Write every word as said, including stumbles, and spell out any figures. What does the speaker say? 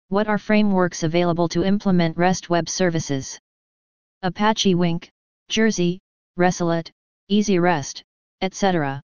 What are frameworks available to implement REST web services? Apache Wink, Jersey, Resolute, EasyRest, et cetera.